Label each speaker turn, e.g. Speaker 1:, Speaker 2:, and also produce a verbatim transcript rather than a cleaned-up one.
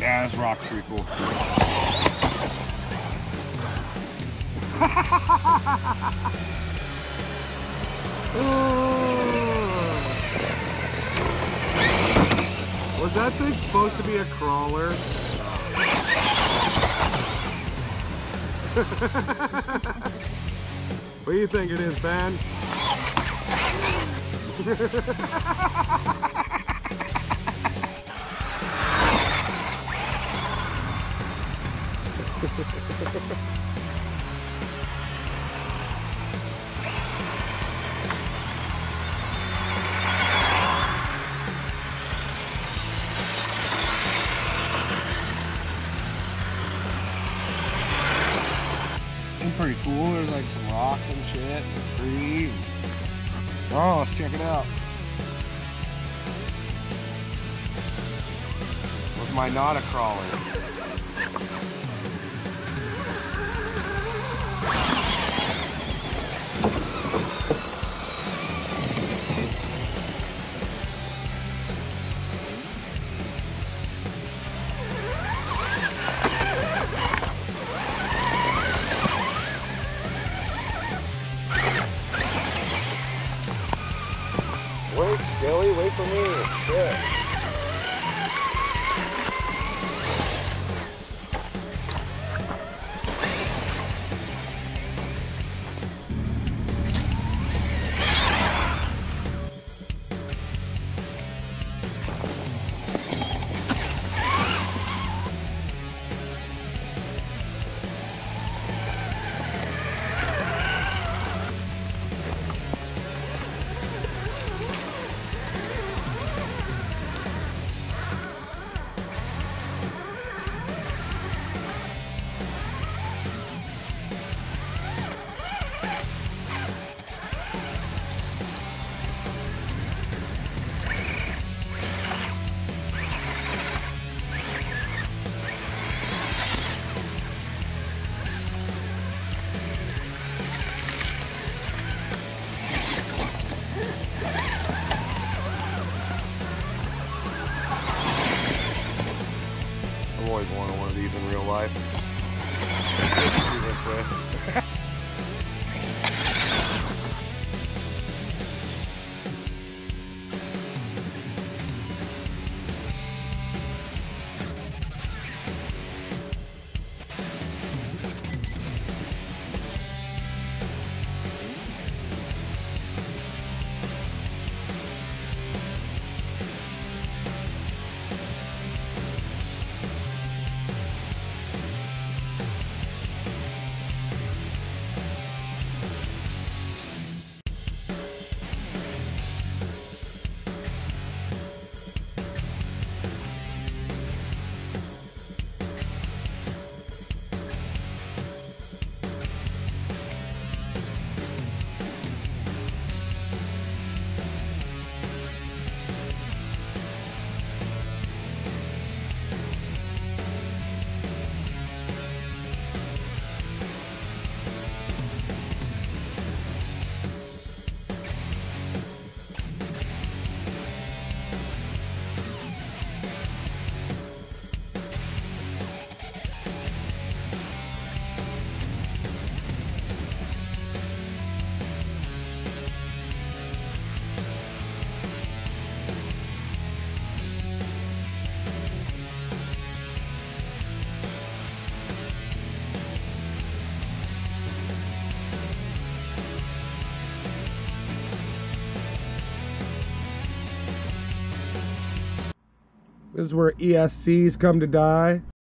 Speaker 1: Yeah, this rock's pretty cool.
Speaker 2: Was that thing supposed to be a crawler? What do you think it is, Ben?
Speaker 1: It's pretty cool. There's like some rocks and shit and a tree. And... oh, let's check it out. With my not a crawler.
Speaker 2: Wait, Skelly, wait for me. Shit.
Speaker 1: I've always wanted one of these in real life. Do this with.
Speaker 2: This is where E S Cs come to die.